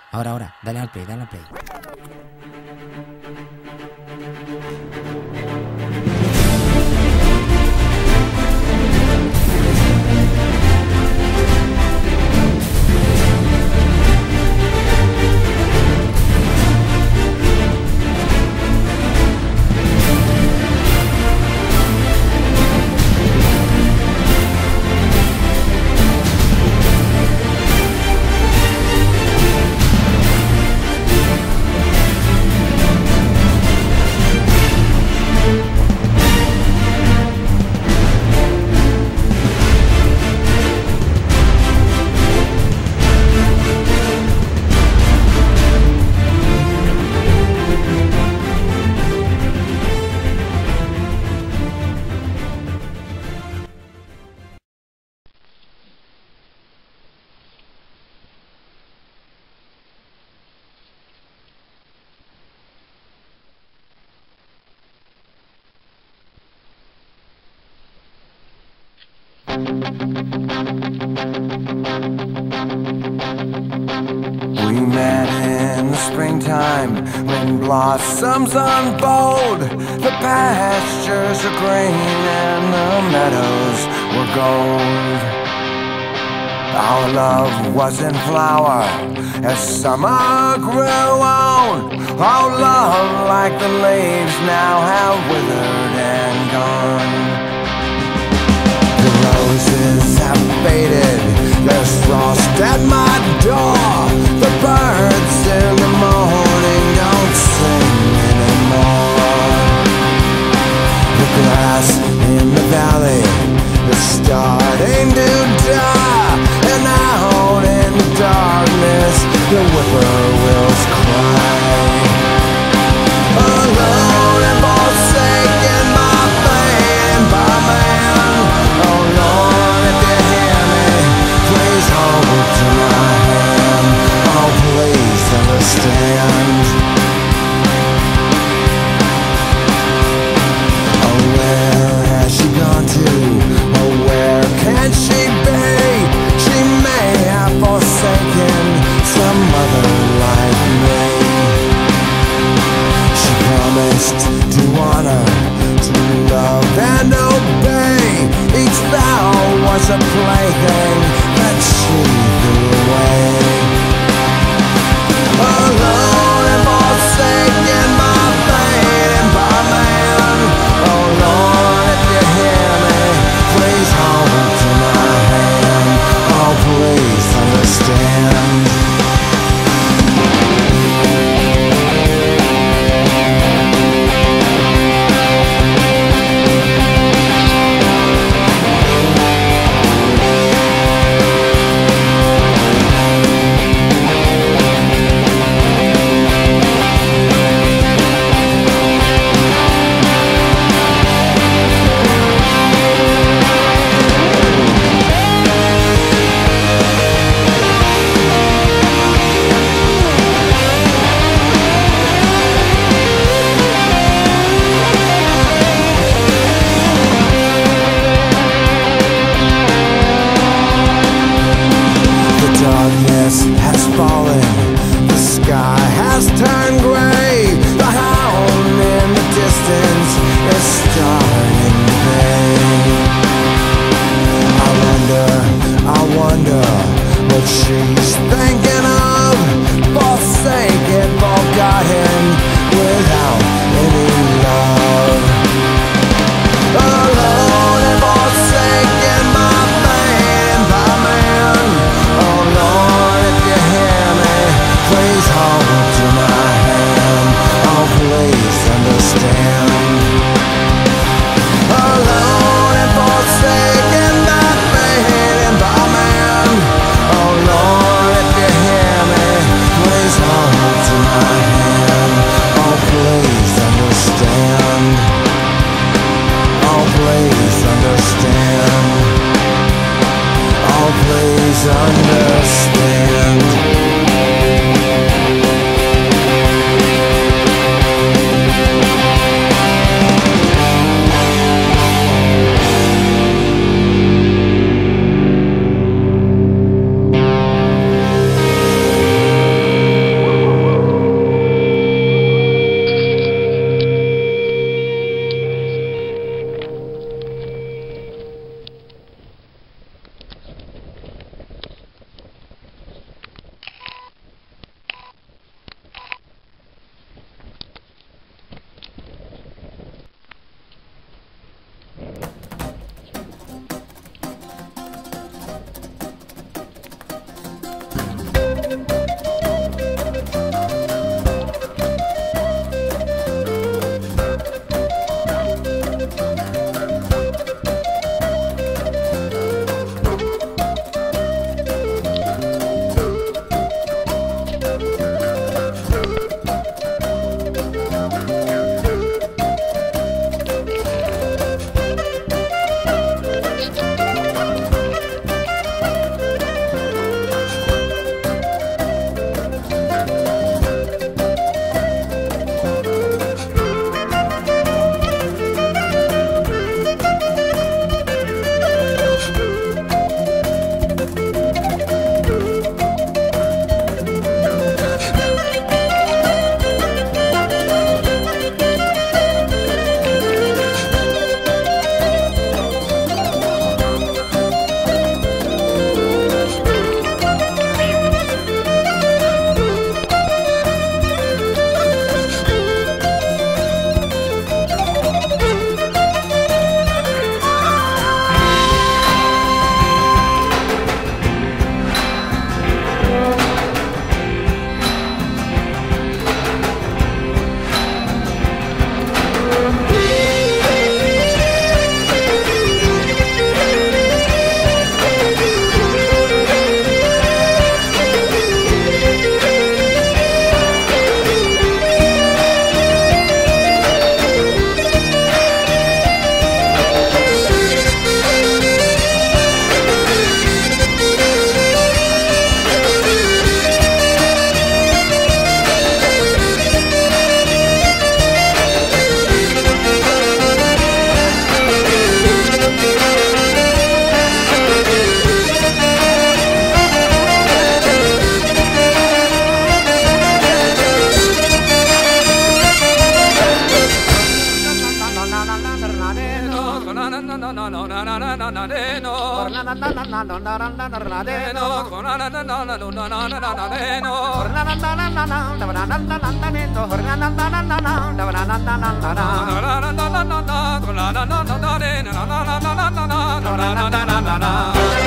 Ahora, dale al play, dale al play. We met in the springtime when blossoms unfold. The pastures are green and the meadows were gold. Our love was in flower as summer grew on. Our love, like the leaves, now have withered and gone. The roses have faded, there's frost at my door. The birds in the morning don't sing anymore. The grass in the valley is starting to die, and out in the darkness the whippoorwills cry. Alone and forsaken, my fate by man. Oh Lord, if you hear me, please hold to my hand. Oh, please understand. Oh, where has she gone to? Oh, where can she be? She may have forsaken some mother like me. She promised to honor, to love and obey. Each vow was a plaything that she threw away. Alone and forsaken, my fate and by man. Oh Lord, if you hear me, please hold to my hand. Oh, please understand. Na